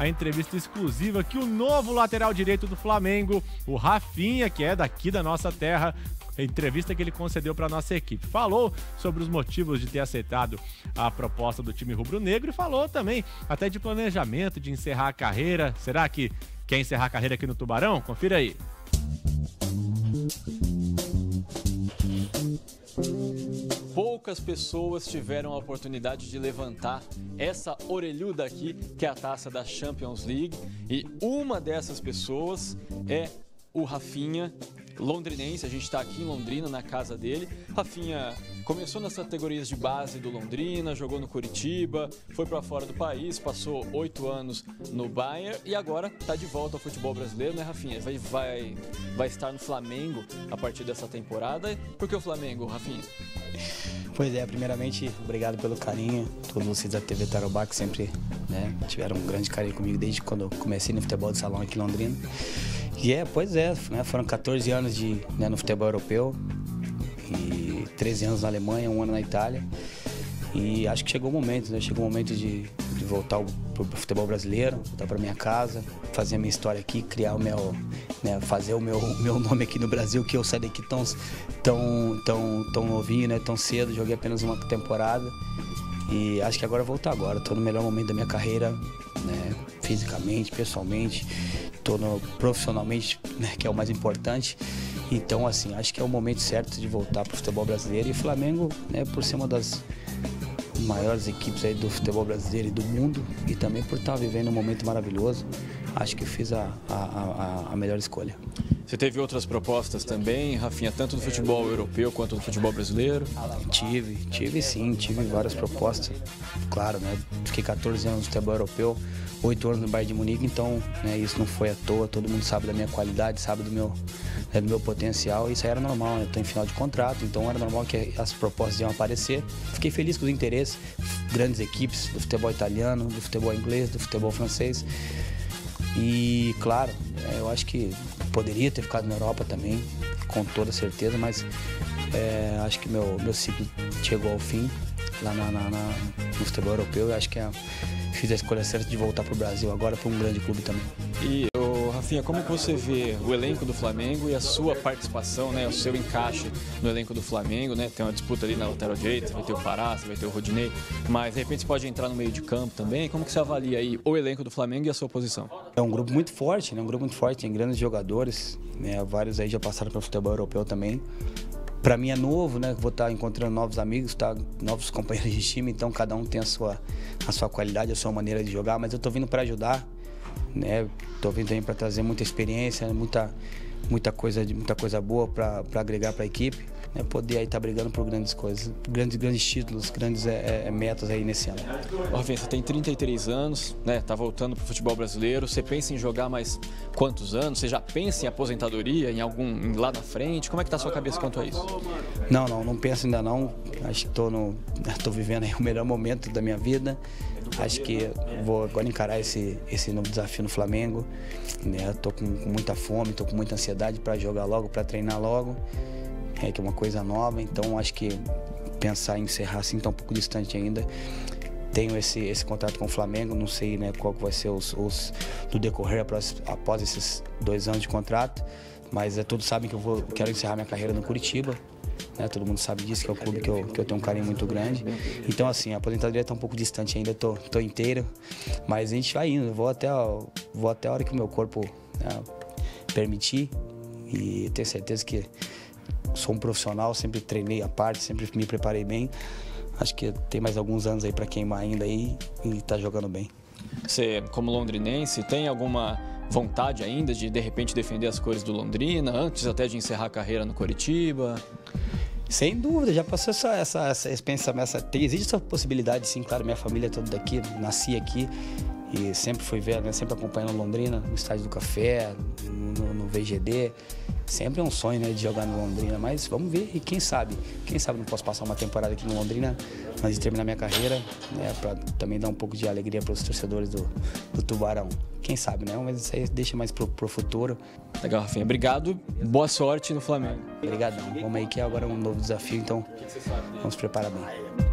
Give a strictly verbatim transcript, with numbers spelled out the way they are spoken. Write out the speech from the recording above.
a entrevista exclusiva que o novo lateral direito do Flamengo, o Rafinha, que é daqui da nossa terra, a entrevista que ele concedeu para a nossa equipe. Falou sobre os motivos de ter aceitado a proposta do time rubro-negro e falou também até de planejamento, de encerrar a carreira. Será que quer encerrar a carreira aqui no Tubarão? Confira aí. Poucas pessoas tiveram a oportunidade de levantar essa orelhuda aqui, que é a taça da Champions League. E uma dessas pessoas é o Rafinha, londrinense. A gente está aqui em Londrina, na casa dele. Rafinha começou nas categorias de base do Londrina, jogou no Curitiba, foi para fora do país, passou oito anos no Bayern e agora está de volta ao futebol brasileiro, né, Rafinha? Vai, vai, vai estar no Flamengo a partir dessa temporada. Por que o Flamengo, Rafinha? Pois é, primeiramente, obrigado pelo carinho. Todos vocês da T V Tarobá que sempre, né, tiveram um grande carinho comigo desde quando eu comecei no futebol de salão aqui em Londrina. E é, pois é, né, foram quatorze anos de, né, no futebol europeu e treze anos na Alemanha, um ano na Itália. E acho que chegou o momento, né? Chegou o momento de, de voltar para o futebol brasileiro, voltar para minha casa, fazer a minha história aqui, criar o meu, né, fazer o meu, meu nome aqui no Brasil, que eu saí daqui tão, tão, tão, tão novinho, né, tão cedo, joguei apenas uma temporada. E acho que agora eu vou voltar agora, estou no melhor momento da minha carreira, né, fisicamente, pessoalmente, estou profissionalmente, né, que é o mais importante. Então, assim, acho que é o momento certo de voltar para o futebol brasileiro. E o Flamengo, né, por ser uma das maiores equipes aí do futebol brasileiro e do mundo, e também por estar vivendo um momento maravilhoso, acho que eu fiz a, a, a, a melhor escolha. Você teve outras propostas também, Rafinha, tanto do futebol europeu quanto do futebol brasileiro? Tive, tive sim, tive várias propostas, claro, né? Fiquei quatorze anos no futebol europeu, oito anos no Bayern de Munique, então, né, isso não foi à toa, todo mundo sabe da minha qualidade, sabe do meu, né, do meu potencial, e isso aí era normal, né? Estou em final de contrato, então era normal que as propostas iam aparecer. Fiquei feliz com os interesses, grandes equipes do futebol italiano, do futebol inglês, do futebol francês. E, claro, eu acho que poderia ter ficado na Europa também, com toda certeza, mas é, acho que meu, meu ciclo chegou ao fim lá na, na, na, no futebol europeu. Eu acho que é, fiz a escolha certa de voltar para o Brasil agora, para um grande clube também. E, ô, Rafinha, como que você vê o elenco do Flamengo e a sua participação, né, o seu encaixe no elenco do Flamengo, né? Tem uma disputa ali na lateral direita, você vai ter o Pará, você vai ter o Rodinei, mas de repente você pode entrar no meio de campo também. Como que você avalia aí o elenco do Flamengo e a sua posição? É um grupo muito forte, né? Um grupo muito forte, tem grandes jogadores, né? Vários aí já passaram pelo futebol europeu também. Para mim é novo, né? Vou estar encontrando novos amigos, tá? Novos companheiros de time, então cada um tem a sua, a sua qualidade, a sua maneira de jogar, mas eu tô vindo para ajudar, né? Tô vindo também para trazer muita experiência, muita, muita coisa, muita coisa boa para agregar para a equipe, né? Poder aí estar tá brigando por grandes coisas, grandes, grandes títulos, grandes é, é, metas aí nesse ano. Ô, Rafinha, você tem trinta e três anos, né? Tá voltando pro futebol brasileiro. Você pensa em jogar mais quantos anos? Você já pensa em aposentadoria, em algum lá na frente? Como é que tá a sua cabeça quanto a isso? Não, não, não penso ainda não. Acho que tô no, tô vivendo aí o melhor momento da minha vida. Acho que vou agora encarar esse, esse novo desafio no Flamengo, né? Tô com, com muita fome, tô com muita ansiedade para jogar logo, para treinar logo. É que é uma coisa nova, então acho que pensar em encerrar assim está um pouco distante ainda. Tenho esse, esse contrato com o Flamengo, não sei, né, qual que vai ser os, os do decorrer após, após esses dois anos de contrato, mas é, todos sabem que eu vou, quero encerrar minha carreira no Curitiba, né, todo mundo sabe disso, que é o clube que eu, que eu tenho um carinho muito grande. Então assim, a aposentadoria está um pouco distante ainda, tô, tô inteiro, mas a gente vai indo, vou até, vou até a hora que o meu corpo, né, permitir, e tenho certeza que sou um profissional, sempre treinei à parte, sempre me preparei bem. Acho que tem mais alguns anos aí para queimar ainda aí e tá jogando bem. Você, como londrinense, tem alguma vontade ainda de de repente defender as cores do Londrina, antes até de encerrar a carreira no Curitiba? Sem dúvida, já passou essa, essa, essa, esse pensamento, essa, tem, existe essa possibilidade, sim, claro, minha família é toda daqui, nasci aqui e sempre fui ver, né, sempre acompanhando Londrina, no Estádio do Café, no, no V G D. Sempre é um sonho, né, de jogar no Londrina, mas vamos ver, e quem sabe, quem sabe não posso passar uma temporada aqui no Londrina, antes de terminar minha carreira, né, para também dar um pouco de alegria para os torcedores do, do Tubarão. Quem sabe, né, mas isso aí deixa mais pro, pro futuro. Legal, Rafinha, obrigado, boa sorte no Flamengo. Obrigadão, vamos aí que é agora um novo desafio, então vamos preparar bem.